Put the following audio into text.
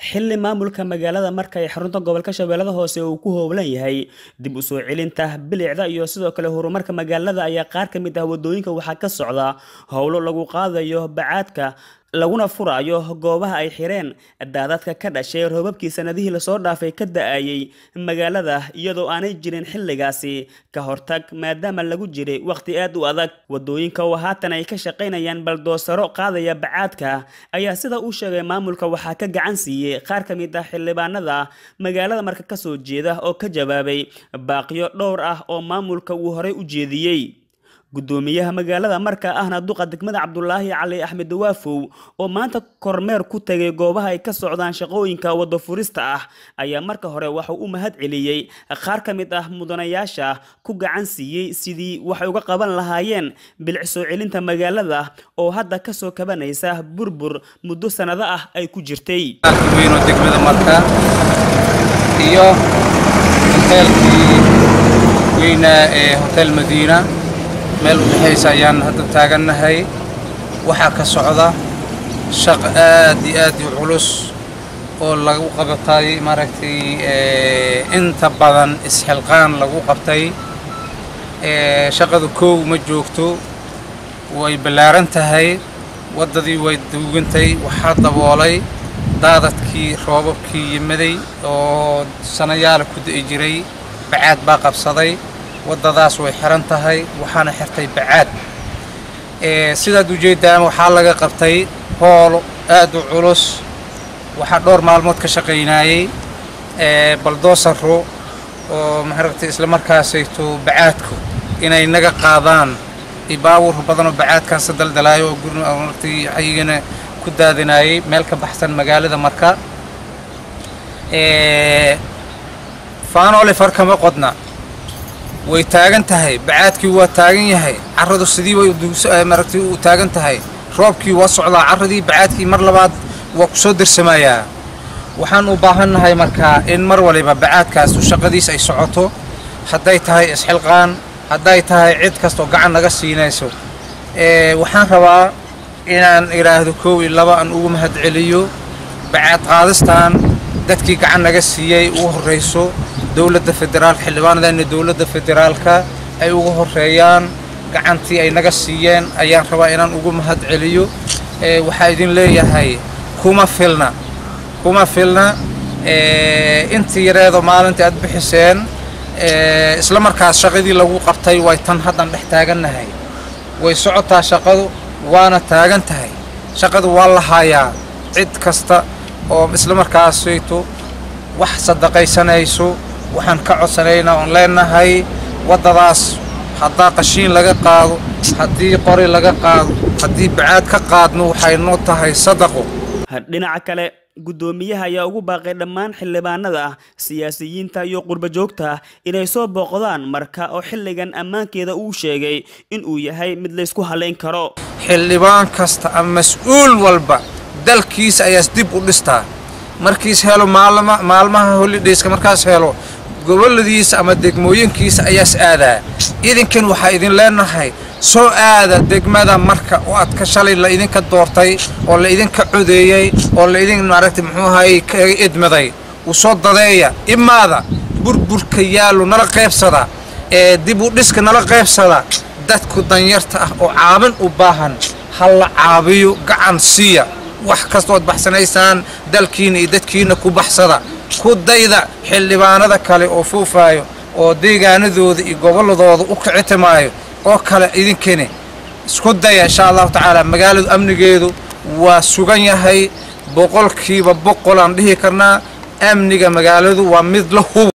xilli maamulka magaalada marka ay xarunta gobolka Shabeellada Hoose uu ku howlan yahay dib u soo celinta bilicda iyo sidoo kale horumarka magaalada ayaa qaar ka mid ah wadooyinka waxa ka socda howlo lagu qaadayo bacaadka laguna furayo goobaha ay xireen daadadka ka dhashay roobabkii sanadihii la soo dhaafay ka da'ayay magaalada iyadoo aanay jirin xilligaasi ka hortag maadaama lagu jiray waqti aad u adag wadooyinka oo haatan ay ka shaqeynayaan baldoosaro qaadaya bacaadka ayaa sida uu sheegay maamulka waxa ka gacan siiyay qaar ka mid ah xildhibaanada magaalada marka ka soo jeeda oo ka jawaabay baaqiyo dhowr ah oo maamulka uu hore u jeediyay gudoomiyaha magaalada marka ahna duqa degmada Cabdullaahi Cali Axmed Waafow oo maanta kormeer ku tagay goobaha ay ka socdaan shaqooyinka wado furista ah ayaa marka hore waxa uu mahad celiyay qaar ka mid ah mudanayaasha ku gacan siiyay sidii wax uga qaban lahaayeen bilic soo celinta magaalada oo hadda ka soo kabanaysa burbur muddo sanado ah ay ku jirtay degmada marka iyo hotelkii weyna ee hotel Madiina meel u dhaxaysa ayaan hadda taaganahay waxa ka socda shaqo aad iyo aad u culus oo lagu qabatay maaragtay inta badan isxilqaan lagu qabtay shaqadu koow ma joogto way balaaran tahay wadadii way duugantay waxa daboolay daadadkii roobabkii yimaday oo sanayaal ku da'ay jiray bacaad baa qabsaday wadadaas way xiran tahay waxaana xirtay bacaad sidaad u jeedaan waxa laga qabtay hool aad u culus waxa dhowr maalmood ka shaqeynayay baldoosaro oo maaragtay isla markaas ay to bacaadku inay naga qaadaan ibaawur badan oo bacaadkaas daldalaayo oo gurna maaragtay ayagana ku daadinayay meel ka baxsan magaalada marka faanoole farkama qodna way taagan tahay bacaadkii waa taagan yahay carradu sidii way maaragtay u taagan tahay roobkii waa socdaa carradii bacaadkii mar labaad waa ku soo dirsamayaan waxaan u baahanahay marka in mar waliba bacaadkaas shaqadiis ay socoto haday tahay isxilqaan haday tahay cid kasto gacan naga siinayso waxaan rabaa inaan iraahdo koow iyo laba aan ugu mahad celiyo bacaad qaadistaan dadkii gacan naga siiyay ugu horeyso dawladda federaalka xildhibaanadana dawladda federaalka ay ugu horeeyaan gacantii ay naga siiyeen ayaan rabaa inaan ugu mahad celiyo waxa idin leeyahay kuma filna intii yareedo maalintii aad bixiseen isla markaas shaqadii lagu qabtay way tan hadan dhex taaganahay way socotaa shaqadu waana taagan tahay shaqadu waa la haayaa cid kasta oo isla markaas sayto wax sadaqaysanayso waxaan ka codsanaynaa oo leenahay wadadaas hadaa qashiin laga qaado hadii qori laga qaado hadii bacaad ka qaadno waxay noo tahay sadaqo dhinaca kale gudoomiyaha ayaa ugu baaqay dhammaan xildhibaanada siyaasiyiinta iyo qurba joogta inay soo booqdaan marka oo xilligan ammaankeeda uu sheegay in uu yahay mid la isku haleyn karo xildhibaan kasta ama mas'uul walba dalkiisa ayaa dib u dhistaa markiis helo maalmaha holidays markaas helo goboladiisa ama degmooyinkiisa ayaa aadaa idinkan waxa idin leenahay soo aada degmada marka oo aad ka shalay la idinka doortay oo la idinka codeeyay oo la idin maaragtay muxuu ahay ka idmaday u soo dadeeya imaada burburka yaalo nala qaybsada dib u dhiska nala qaybsada dadku danyarta ah oo caabin u baahan hal caabiyo gacan siiya wax kasto oo baxsanaysaan dalkiina iyo dadkiina ku baxsada ku dayda xildhibaanada kale oo fuufaayo oo deegaanadooda iyo goboladooda u kicitamaayo oo kale idinkene isku daya insha Allah taala magaalada amnigeedu waa sugan yahay boqolkiiba boqol aan dhihi karnaa amniga magaaladu waa mid la hubo